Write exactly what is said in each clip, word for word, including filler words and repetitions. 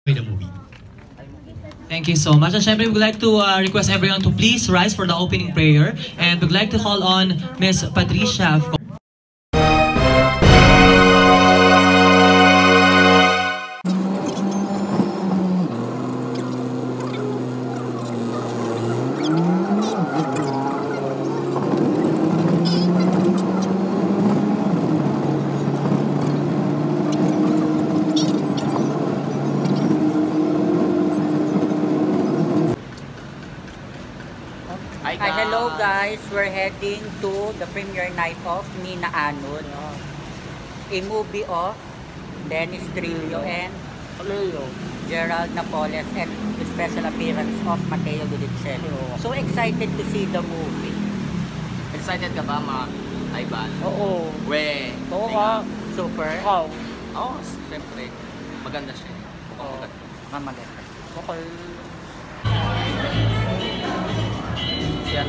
the movie. Thank you so much. And syempre, we would like to uh, request everyone to please rise for the opening prayer. And we'd like to call on Miss Patricia, of course. Hi, hello guys. We're heading to the premiere night of Nina Anud, a movie of Dennis Trillo and Gerald Napoles, and the special appearance of Mateo Gudicello. So excited to see the movie. Excited ka ba, mga Ivan? Oo. We. Oo ka. Super. Oo. Oo, siyempre. Maganda siya. Oo. Oh, maganda. Okay. Yan.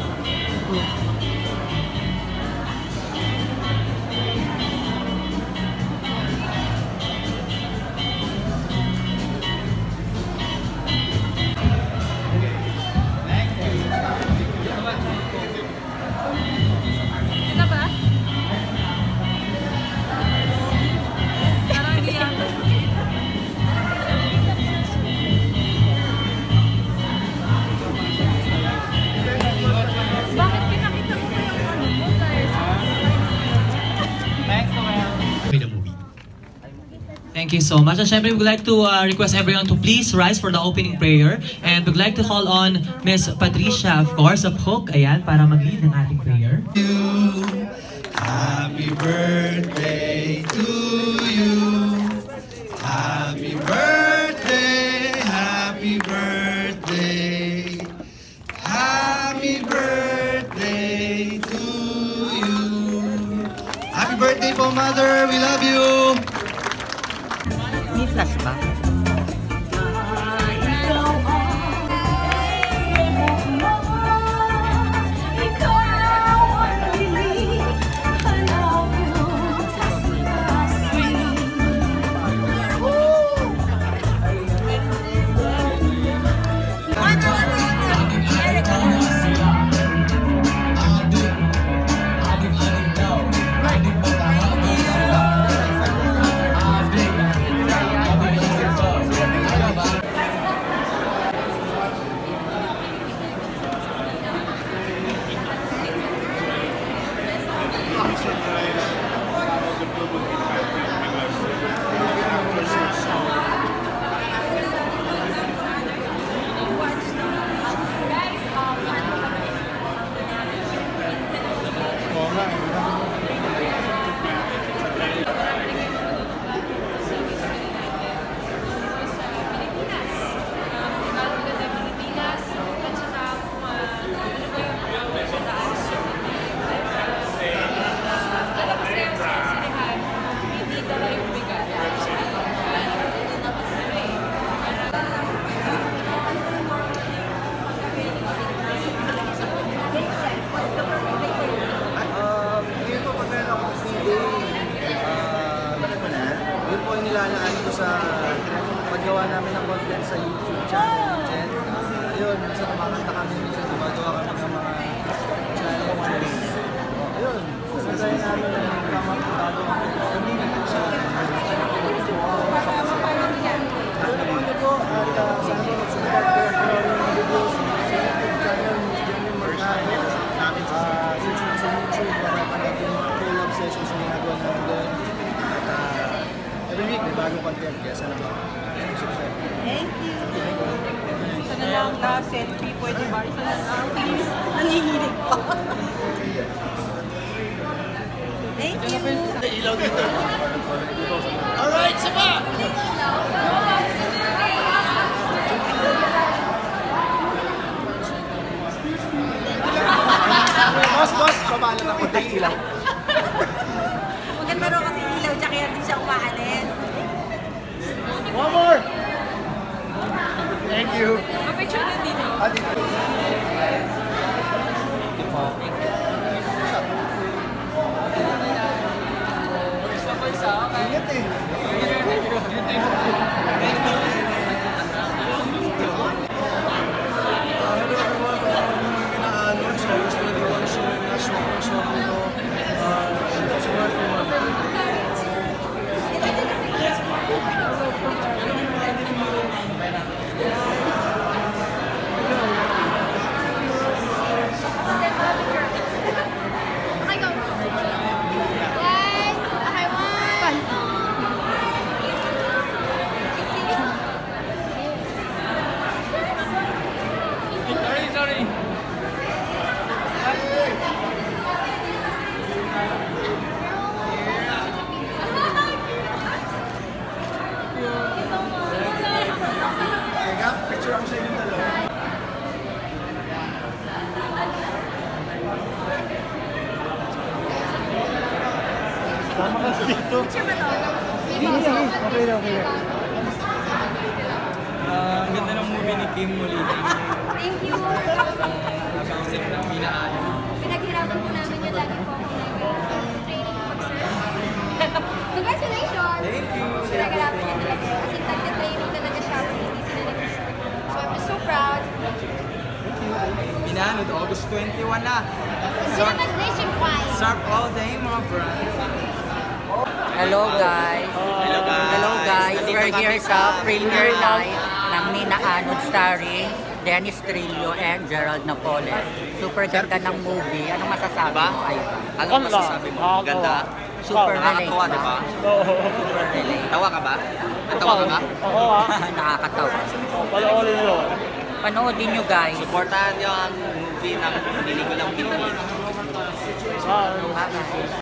Ito ba? Parang hindi yan. Bakit pinakita mo pa yung ano mo? The movie. Thank you so much. And syempre, we would like to uh, request everyone to please rise for the opening prayer. And we'd like to call on Miss Patricia, of course, of Hook, ayan, para mag-lead ng ating prayer. Happy birthday to you. Happy birthday, happy birthday. Happy birthday to you. Happy birthday po, Mother. We love you. May flash ba? nilalaan ko sa paggawa namin ng content sa YouTube channel. And uh, yun, minsan kumakanta kami, minsan gumagawa kami ng mga challenges. Yun, sasay namin na magkama po bago kami. Convenient po sa Ayun naman po, at uh, sana po mag-support ko yung mga videos sa YouTube channel, Miss Jenny Mercado. Uh, search mo sa YouTube para panood yung mga pull-up sessions na ginagawa namin doon. Every week may bagong content, kaya sana ba? Thank you! Sana lang na selfie, pwede ba? Sana lang, please. Nangihilig pa. Thank you! Ilaw dito. Alright, saba! Boss, boss, pabala na ko ng ilaw. Maganda rin kasi ilaw, tsaka yan din siya umaalis. One more! Thank you! Mapicture na dito. Ah, dito. Ingat eh. Ingat eh. Picture ba to? Okay na, okay na. Ah, ang ganda ng movie ni Kim Molina. Thank you. Napaisip ng minaan. Pinaghirapan po namin yung lagi po ako nag-training mag-surf. Congratulations! Thank you. Pinaghirapan niya talaga. As in, nag-training talaga siya for hindi sila nag-surf. So I'm just so proud. Minanod, August twenty-one na. Cinemas nationwide. Surf all day, mga bro. Hello guys. Hello guys. Hello guys. Nandito We're kami here sa sa premiere night ng Nina Anod starring Dennis Trillo and Gerald Napoles. Super ganda ng movie. Anong masasabi Diba? mo? Ay, Anong masasabi mo? Ganda. super relate Nakakatawa, ba? di ba? Super relate. Tawa ka ba? Natawa ka ba? Oo ah. Nakakatawa. Panoorin nyo. Panoodin nyo guys. Supportahan niyo ang movie ng Pelikulang Pinoy. Ah, Bye-bye.